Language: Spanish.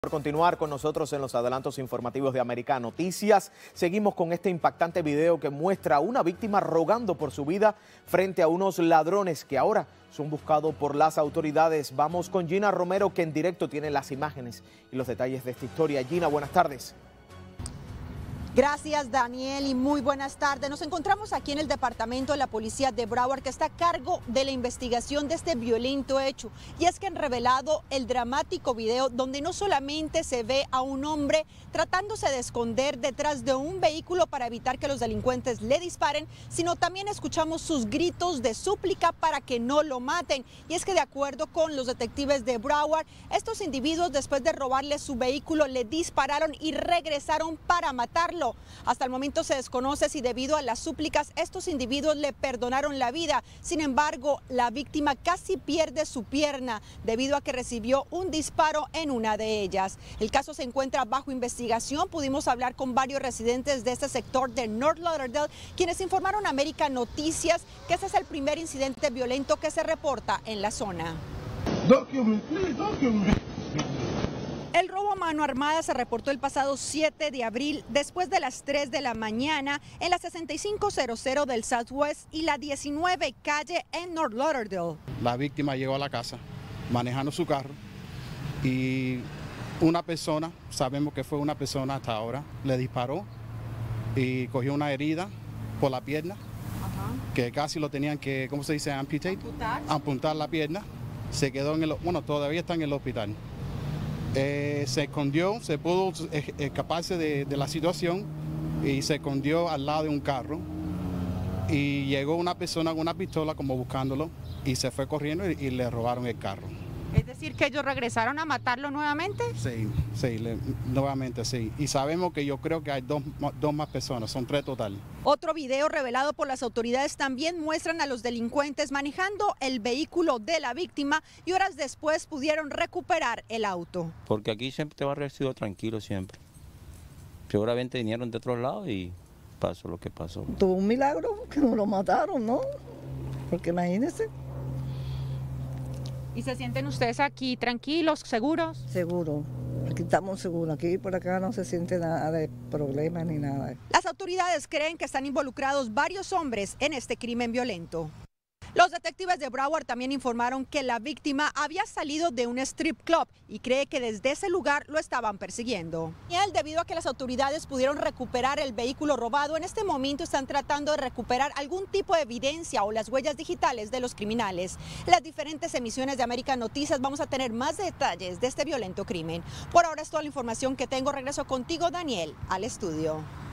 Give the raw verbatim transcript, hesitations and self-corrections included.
Por continuar con nosotros en los adelantos informativos de América Noticias, seguimos con este impactante video que muestra a una víctima rogando por su vida frente a unos ladrones que ahora son buscados por las autoridades. Vamos con Gina Romero, que en directo tiene las imágenes y los detalles de esta historia. Gina, buenas tardes. Gracias, Daniel, y muy buenas tardes. Nos encontramos aquí en el departamento de la policía de Broward, que está a cargo de la investigación de este violento hecho. Y es que han revelado el dramático video donde no solamente se ve a un hombre tratándose de esconder detrás de un vehículo para evitar que los delincuentes le disparen, sino también escuchamos sus gritos de súplica para que no lo maten. Y es que de acuerdo con los detectives de Broward, estos individuos, después de robarle su vehículo, le dispararon y regresaron para matarlo. Hasta el momento se desconoce si debido a las súplicas estos individuos le perdonaron la vida. Sin embargo, la víctima casi pierde su pierna debido a que recibió un disparo en una de ellas. El caso se encuentra bajo investigación. Pudimos hablar con varios residentes de este sector de North Lauderdale, quienes informaron a América Noticias que este es el primer incidente violento que se reporta en la zona. El robo a mano armada se reportó el pasado siete de abril después de las tres de la mañana en la sesenta y cinco cero cero del Southwest y la diecinueve calle en North Lauderdale. La víctima llegó a la casa manejando su carro y una persona, sabemos que fue una persona hasta ahora, le disparó y cogió una herida por la pierna. Ajá. Que casi lo tenían que, ¿cómo se dice? Amputate. Amputar. Amputar la pierna. Se quedó en el, bueno, todavía está en el hospital. Eh, se escondió, se pudo escaparse de, de la situación y se escondió al lado de un carro y llegó una persona con una pistola como buscándolo y se fue corriendo y, y le robaron el carro. ¿Es decir que ellos regresaron a matarlo nuevamente? Sí, sí, le, nuevamente sí. Y sabemos que yo creo que hay dos, dos más personas, son tres total. Otro video revelado por las autoridades también muestran a los delincuentes manejando el vehículo de la víctima y horas después pudieron recuperar el auto. Porque aquí siempre te va a haber sido tranquilo siempre. Seguramente vinieron de otros lados y pasó lo que pasó. Tuvo un milagro que no lo mataron, ¿no? Porque imagínense. ¿Y se sienten ustedes aquí tranquilos, seguros? Seguro, aquí estamos seguros, aquí por acá no se siente nada de problemas ni nada. Las autoridades creen que están involucrados varios hombres en este crimen violento. Los detectives de Broward también informaron que la víctima había salido de un strip club y cree que desde ese lugar lo estaban persiguiendo. Y él, debido a que las autoridades pudieron recuperar el vehículo robado, en este momento están tratando de recuperar algún tipo de evidencia o las huellas digitales de los criminales. En las diferentes emisiones de América Noticias vamos a tener más detalles de este violento crimen. Por ahora es toda la información que tengo. Regreso contigo, Daniel, al estudio.